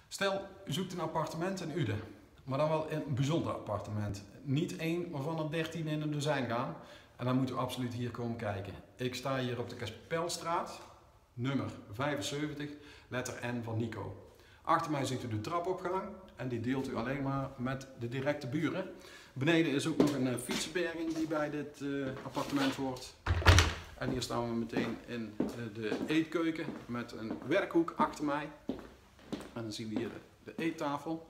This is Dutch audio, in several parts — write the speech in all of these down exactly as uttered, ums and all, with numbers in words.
Stel, u zoekt een appartement in Uden, maar dan wel een bijzonder appartement. Niet één waarvan er dertien in een dozijn gaan. En dan moet u absoluut hier komen kijken. Ik sta hier op de Kaspelstraat, nummer vijfenzeventig, letter N van Nico. Achter mij ziet u de trapopgang en die deelt u alleen maar met de directe buren. Beneden is ook nog een uh, fietsenberging die bij dit uh, appartement hoort. En hier staan we meteen in uh, de eetkeuken met een werkhoek achter mij. En dan zien we hier de, de eettafel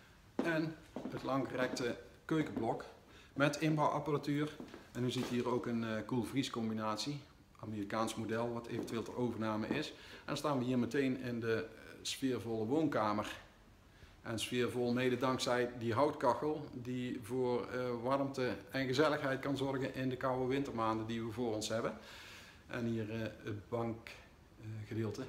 en het langgerekte keukenblok met inbouwapparatuur. En u ziet hier ook een uh, koelvries combinatie, Amerikaans model, wat eventueel ter overname is. En dan staan we hier meteen in de uh, sfeervolle woonkamer. En sfeervol mede dankzij die houtkachel die voor uh, warmte en gezelligheid kan zorgen in de koude wintermaanden die we voor ons hebben. En hier uh, het bankgedeelte. Uh,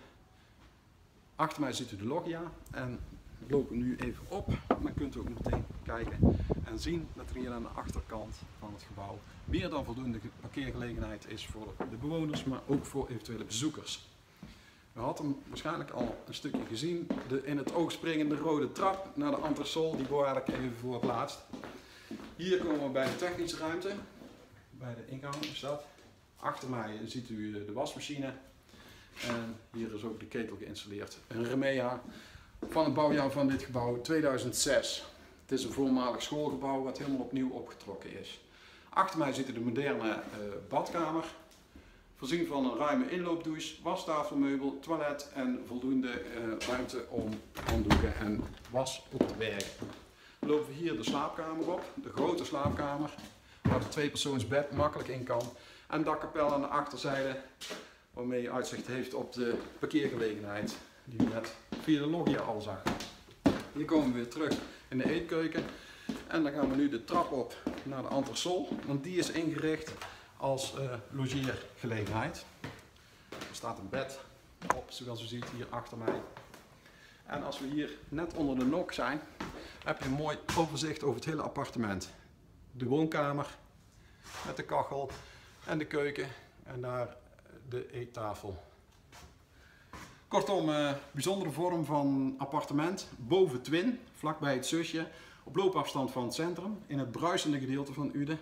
Achter mij ziet u de loggia en we lopen nu even op. Dan kunt u ook meteen kijken en zien dat er hier aan de achterkant van het gebouw meer dan voldoende parkeergelegenheid is voor de bewoners, maar ook voor eventuele bezoekers. We hadden hem waarschijnlijk al een stukje gezien, de in het oog springende rode trap naar de entresol, die bewaar ik even voor het laatst. Hier komen we bij de technische ruimte, bij de ingang is dat. Achter mij ziet u de wasmachine en hier is ook de ketel geïnstalleerd. Een Remea van het bouwjaar van dit gebouw tweeduizend zes. Het is een voormalig schoolgebouw wat helemaal opnieuw opgetrokken is. Achter mij ziet u de moderne uh, badkamer. Voorzien van een ruime inloopdouche, wastafelmeubel, toilet en voldoende uh, ruimte om handdoeken en was op te bergen. We lopen hier de slaapkamer op, de grote slaapkamer, waar de tweepersoonsbed makkelijk in kan. En dakkapel aan de achterzijde, waarmee je uitzicht heeft op de parkeergelegenheid, die u net via de loggia al zag. Hier komen we weer terug in de eetkeuken. En dan gaan we nu de trap op naar de entresol, want die is ingericht als uh, logeergelegenheid. Er staat een bed op, zoals u ziet hier achter mij. En als we hier net onder de nok zijn, heb je een mooi overzicht over het hele appartement. De woonkamer met de kachel en de keuken en daar de eettafel. Kortom, uh, bijzondere vorm van appartement, boven Twin, vlakbij het zusje, op loopafstand van het centrum, in het bruisende gedeelte van Uden.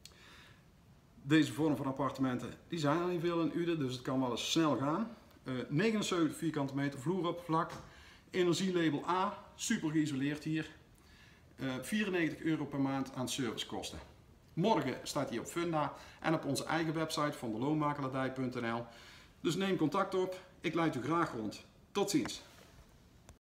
Deze vorm van appartementen die zijn er niet veel in Uden, dus het kan wel eens snel gaan. Uh, negenenzeventig vierkante meter vloeroppervlak, energielabel A, super geïsoleerd hier. Uh, vierennegentig euro per maand aan servicekosten. Morgen staat hij op Funda en op onze eigen website van de loonmakelaardij punt n l. Dus neem contact op, ik leid u graag rond. Tot ziens!